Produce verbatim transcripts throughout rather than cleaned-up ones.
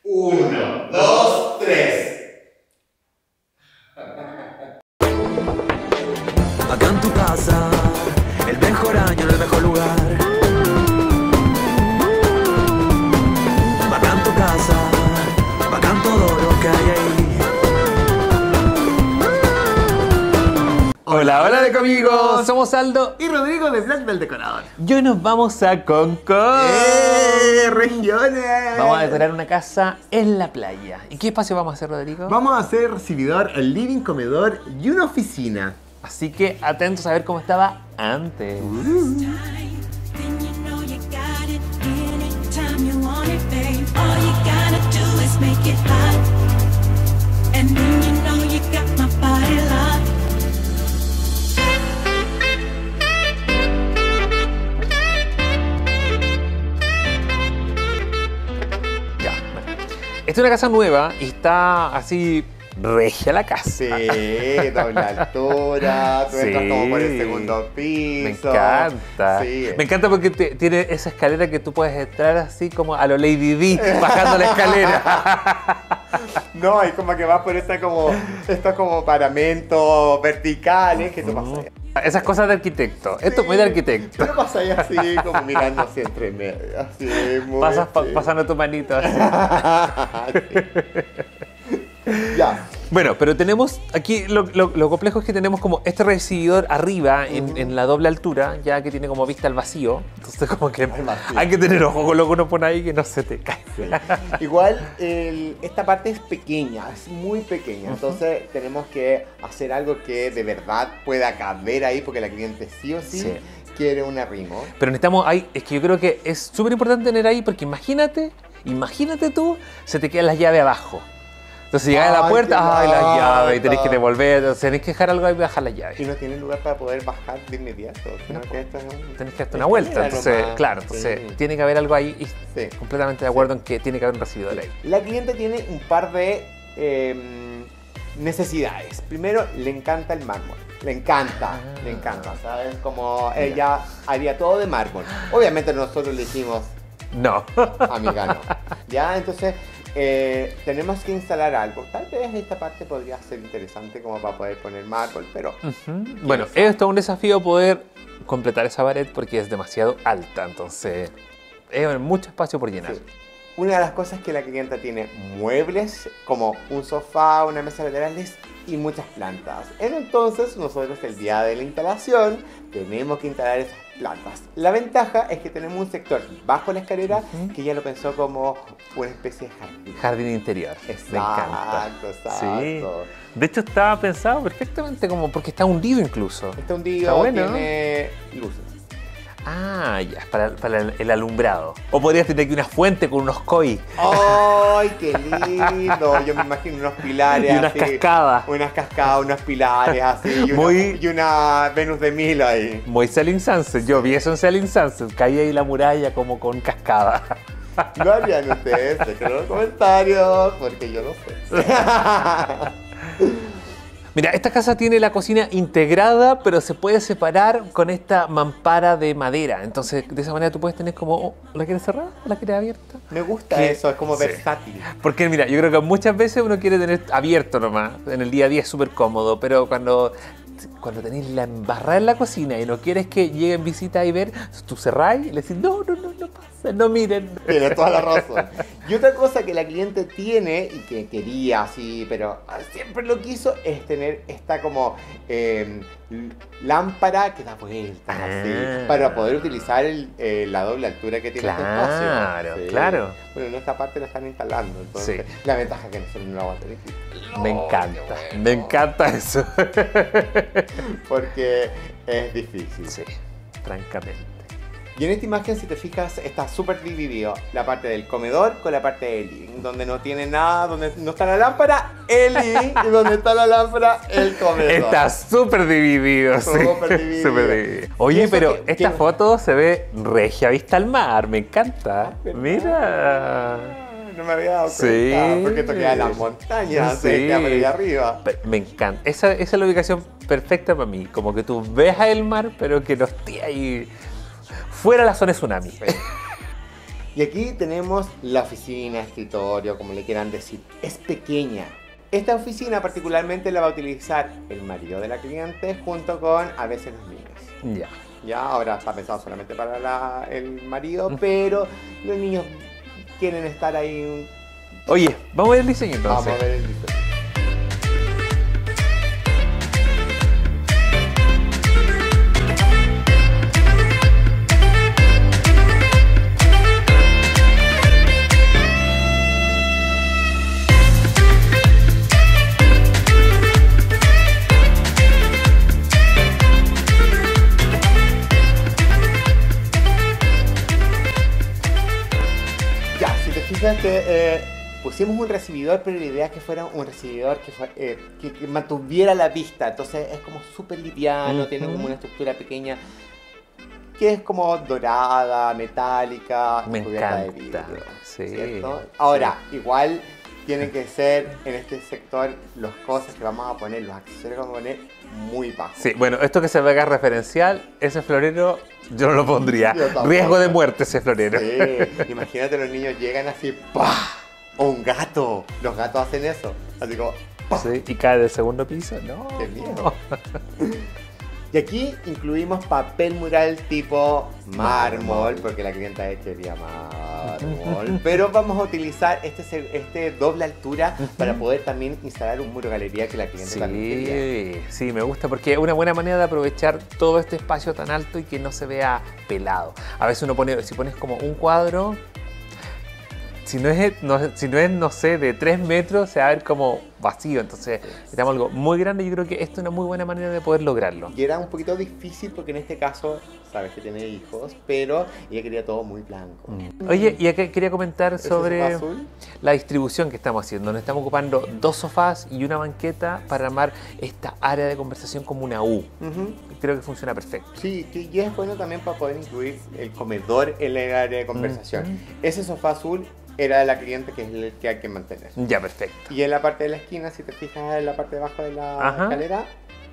Uno, dos, tres. Acá en tu casa, el mejor año en el mejor lugar. Acá en tu casa, bacán todo lo que hay ahí. Hola, hola de amigos, somos Aldo Y Rodrigo de Black del Decorador. y hoy nos vamos a Concón. ¡Eh! ¡Regiones! Vamos a decorar una casa en la playa. ¿Y qué espacio vamos a hacer, Rodrigo? Vamos a hacer recibidor, el living, comedor y una oficina. Así que atentos a ver cómo estaba antes. Ya, bueno. Esta es una casa nueva y está así regia la casa. Sí, doble altura, tú Sí. entras como por el segundo piso. Me encanta. Sí. Me encanta porque te- tiene esa escalera que tú puedes entrar así como a lo Lady Di, bajando la escalera. No, hay como que vas por esta como, estos como paramentos verticales que tú pasas. Esas cosas de arquitecto. Esto es muy de arquitecto. Tú pasas ahí así como mirando así entre medio. Así, muy Pasas pa- sí. pasando tu manito así. Ya. Bueno, pero tenemos aquí, lo, lo- lo complejo es que tenemos como este recibidor arriba en, en la doble altura, ya que tiene como vista al vacío. Entonces como que Al vacío. hay que tener ojo con lo que uno pone ahí que no se te cae. Sí. Igual el- esta parte es pequeña, es muy pequeña, entonces tenemos que hacer algo que de verdad pueda caber ahí porque la cliente sí o sí, Sí. quiere un arrimo. Pero necesitamos ahí, es que yo creo que es súper importante tener ahí porque imagínate, imagínate tú, se te quedan las llaves abajo. Entonces llegas a la Ay, puerta, qué ay, las llaves, y tenés lata. que devolver, entonces tenés que dejar algo ahí y bajar las llaves. Y no tiene lugar para poder bajar de inmediato, sino No, que esto es un- Tenés que darte una vuelta, escalera entonces, nomás. claro, entonces Sí. tiene que haber algo ahí y Sí. completamente de acuerdo en que tiene que haber un recibidor ahí. La cliente tiene un par de eh, necesidades. Primero, le encanta el mármol. Le encanta, Ah. le encanta, ¿sabes? Como ella haría todo de mármol. Obviamente nosotros le dijimos, No. amiga, no. Ya, entonces eh, tenemos que instalar algo. Tal vez esta parte podría ser interesante como para poder poner mármol, pero Ujú. Bueno, esto es un desafío poder completar esa pared porque es demasiado alta, entonces es mucho espacio por llenar. sí. Una de las cosas que la clienta tiene muebles, como un sofá, una mesa laterales y muchas plantas. Entonces nosotros el día de la instalación tenemos que instalar esas plantas. La ventaja es que tenemos un sector bajo la escalera Ujú. que ella lo pensó como una especie de jardín. Jardín interior. Exacto, Me encanta. exacto. Sí. De hecho estaba pensado perfectamente como porque está hundido incluso. Está hundido, Está bueno, ¿no? tiene luces. Ah, ya, para, para el, el alumbrado. O podrías tener aquí una fuente con unos koi ¡Ay, qué lindo! Yo me imagino unos pilares y unas así. cascadas. Unas cascadas, unos pilares así. Y una, Muy- y una Venus de Milo ahí. Muy Selling Sunset. Yo vi eso en Selling Sunset. Caía ahí la muralla como con cascada. ¿Lo harían ustedes? Déjenlo en los comentarios, porque yo no sé. Mira, esta casa tiene la cocina integrada, pero se puede separar con esta mampara de madera. Entonces, de esa manera tú puedes tener como, oh, ¿la quieres cerrada o la quieres abierta? Me gusta ¿Qué? eso, es como Sí. versátil. Porque mira, yo creo que muchas veces uno quiere tener abierto nomás. En el día a día es súper cómodo, pero cuando, cuando tenés la embarrada en la cocina y no quieres que lleguen visitas y ver, tú cerrás y le decís, no, no, no, no pasa, no miren. Tienes toda la razón. Y otra cosa que la cliente tiene y que quería así, pero siempre lo quiso, es tener esta como eh, lámpara que da vueltas así, Ah. para poder utilizar el, eh, la doble altura que tiene este espacio. Claro, claro. Bueno, en esta parte lo están instalando, entonces Sí. la ventaja es que nosotros no lo vamos a tener que Me Oh, encanta, qué bueno. me encanta eso. Porque es difícil. Sí, francamente. Y en esta imagen, si te fijas, está súper dividido la parte del comedor con la parte del living. Donde no tiene nada, donde no está la lámpara, el living. Y donde está la lámpara, el comedor. Está súper dividido, sí. Súper dividido. Súper dividido. Y Oye, eso pero que- esta que- foto se ve regia vista al mar, me encanta. Ah, ¿verdad? Mira. No me había dado Sí. cuenta. Porque esto queda en las montañas, Sí. se queda por ahí arriba. Pe- Me encanta. Esa, esa es la ubicación perfecta para mí. Como que tú ves el mar, pero que no esté ahí fuera de la zona de tsunami. Y Y aquí tenemos la oficina, escritorio, como le quieran decir. Es pequeña. Esta oficina particularmente la va a utilizar el marido de la cliente junto con a veces los niños. Ya. Ya, ahora está pensado solamente para la- el marido, pero los niños quieren estar ahí. Oye, vamos a ver el diseño entonces. Vamos a ver el diseño. Que eh, pusimos un recibidor, pero la idea es que fuera un recibidor que, fue, eh, que, que mantuviera la vista. Entonces es como súper liviano, uh-huh. Tiene como una estructura pequeña que es como dorada, metálica. Me encanta. De vidrio, sí, ¿cierto? Ahora, sí. Igual tienen que ser en este sector las cosas que vamos a poner, los accesorios que vamos a poner muy bajos. Sí, bueno, esto que se vea referencial, ese florero yo no lo pondría. Riesgo de muerte ese florero. Sí, imagínate los niños llegan así, ¡pah! O un gato. Los gatos hacen eso. Así como, ¡pah! Sí, y cae del segundo piso. No. Qué miedo. Y aquí incluimos papel mural tipo mármol, porque la clienta quería mármol. Pero vamos a utilizar este, este doble altura para poder también instalar un muro galería que la clienta sí, también quería. Sí, me gusta porque es una buena manera de aprovechar todo este espacio tan alto y que no se vea pelado. A veces uno pone, si pones como un cuadro, si no es, no, si no es, no sé, de tres metros, se va a ver como vacío. Entonces, necesitamos algo muy grande y yo creo que esto es una muy buena manera de poder lograrlo. Y era un poquito difícil porque en este caso, sabes que tiene hijos, pero ella quería todo muy blanco. Mm. Oye, y acá quería comentar sobre la distribución que estamos haciendo. Nos estamos ocupando dos sofás y una banqueta para armar esta área de conversación como una U. Uh-huh. Creo que funciona perfecto. Sí, y es bueno también para poder incluir el comedor en el área de conversación. Uh-huh. Ese sofá azul era de la cliente, que es el que hay que mantener. Ya, perfecto. Y en la parte de la esquina, si te fijas en la parte de abajo de la Ajá. escalera,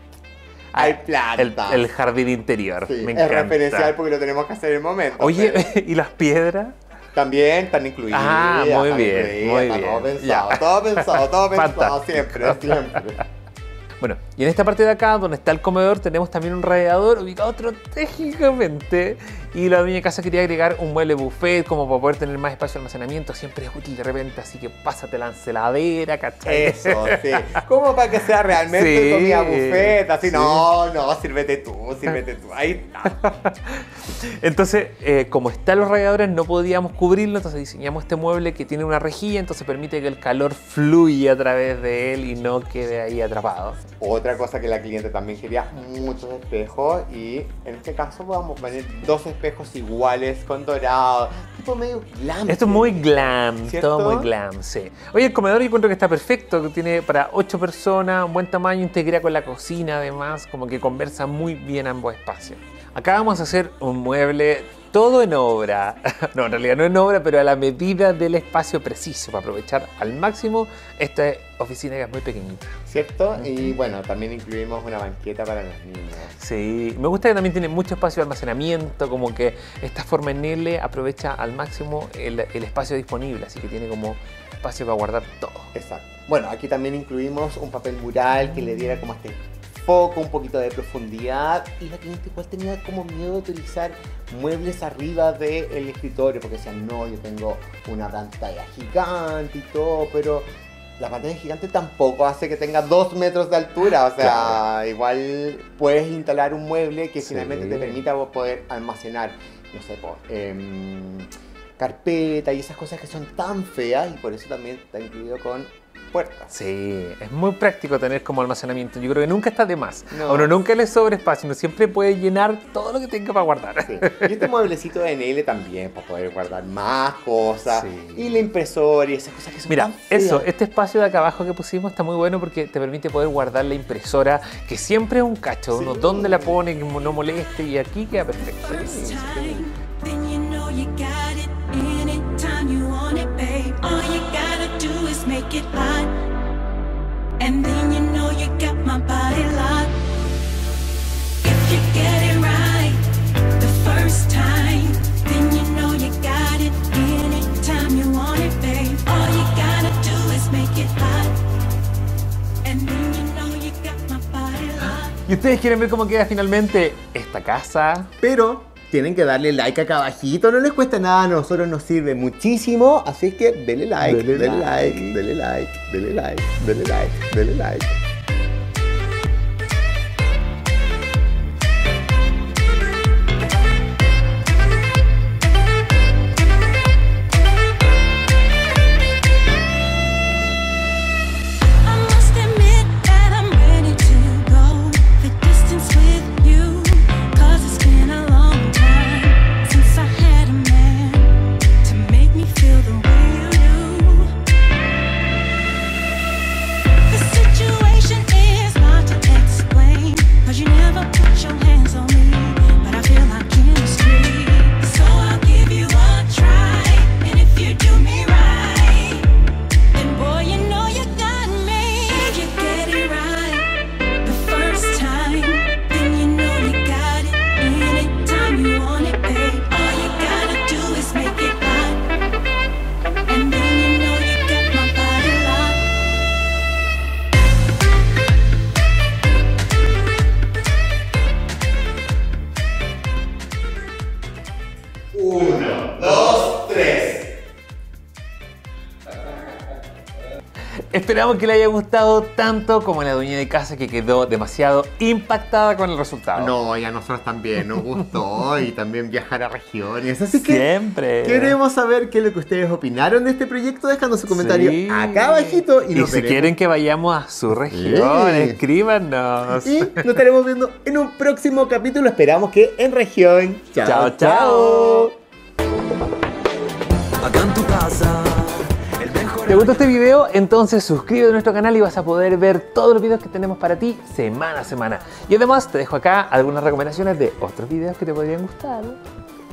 ah, hay plantas. El, el jardín interior, sí, me encanta. Es referencial porque lo tenemos que hacer en el momento. Oye, pero... ¿y las piedras? También están incluidas. Ah, muy bien, incluidas, muy está bien. Todo pensado, ya. todo pensado, todo pensado, siempre, siempre. Bueno, y en esta parte de acá, donde está el comedor, tenemos también un radiador ubicado estratégicamente. Y la dueña de casa quería agregar un mueble buffet como para poder tener más espacio de almacenamiento. Siempre es útil de repente, así que pásate la enceladera, ¿cachai? Eso, sí. Como para que sea realmente sí, comida buffet, así, sí. no, no, sírvete tú, sírvete tú, ahí está. Entonces, eh, como están los radiadores, no podíamos cubrirlo, entonces diseñamos este mueble que tiene una rejilla, entonces permite que el calor fluya a través de él y no quede ahí atrapado. Otra cosa que la cliente también quería, muchos espejos, y en este caso vamos a poner dos espejos iguales con dorado, tipo medio glam. Esto es muy glam, ¿cierto? Todo muy glam, sí. Oye, el comedor yo encuentro que está perfecto, que tiene para ocho personas, un buen tamaño, integra con la cocina además, como que conversa muy bien ambos espacios. Acá vamos a hacer un mueble todo en obra, no, en realidad no en obra, pero a la medida del espacio preciso, para aprovechar al máximo esta oficina que es muy pequeñita. ¿Cierto? Uh-huh. Y bueno, también incluimos una banqueta para los niños. Sí, me gusta que también tiene mucho espacio de almacenamiento, como que esta forma en L aprovecha al máximo el, el espacio disponible, así que tiene como espacio para guardar todo. Exacto. Bueno, aquí también incluimos un papel mural que le diera como este foco, un poquito de profundidad, y la cliente igual tenía como miedo de utilizar muebles arriba del escritorio porque decían, no, yo tengo una pantalla gigante y todo, pero la pantalla gigante tampoco hace que tenga dos metros de altura, o sea, claro. Igual puedes instalar un mueble que sí. Finalmente te permita poder almacenar, no sé, por, eh, carpeta y esas cosas que son tan feas, y por eso también está incluido con puertas. Sí, es muy práctico tener como almacenamiento. Yo creo que nunca está de más. No. A uno nunca le sobra espacio, uno siempre puede llenar todo lo que tenga para guardar. Sí. Y este mueblecito de N L también, para poder guardar más cosas. Sí. Y la impresora y esas cosas que son Mira, tan feas. Eso, este espacio de acá abajo que pusimos está muy bueno porque te permite poder guardar la impresora, que siempre es un cacho. Sí. Uno dónde la pone, que no moleste, y aquí queda perfecto. Sí. Make it hot, and then you know you got my body locked. If you get it right the first time, then you know you got it in. ¿Y ustedes quieren ver cómo queda finalmente esta casa? Pero tienen que darle like acá abajito, no les cuesta nada, a nosotros nos sirve muchísimo, así que denle like, Dele denle like. like, denle like, denle like, denle like, denle like. I must admit that I'm ready to go the distance with you, 'cause it's been a long time since I had a man to make me feel the way you do. The situation is hard to explain, 'cause you never put your hands on me, but I feel like chemistry. So I'll give you a try, and if you do me right, then boy, you know you got me. If you get it right the first time, then you know you got it. Anytime you want it, babe, all you gotta do is make it hot, and then you know you got my body locked. Uno, dos, tres. Esperamos que le haya gustado tanto como a la dueña de casa, que quedó demasiado impactada con el resultado. No, y a nosotros también nos gustó y también viajar a regiones, así que Siempre. queremos saber qué es lo que ustedes opinaron de este proyecto, dejando su comentario Sí. acá abajito y Y nos si veremos. quieren que vayamos a su región, Sí. escríbanos. Y nos estaremos viendo en un próximo capítulo. Esperamos que en región. Chao, Chao, chao. chao. Acá en tu casa, el mejor. ¿Te gustó este video? Entonces suscríbete a nuestro canal y vas a poder ver todos los videos que tenemos para ti semana a semana. Y además te dejo acá algunas recomendaciones de otros videos que te podrían gustar.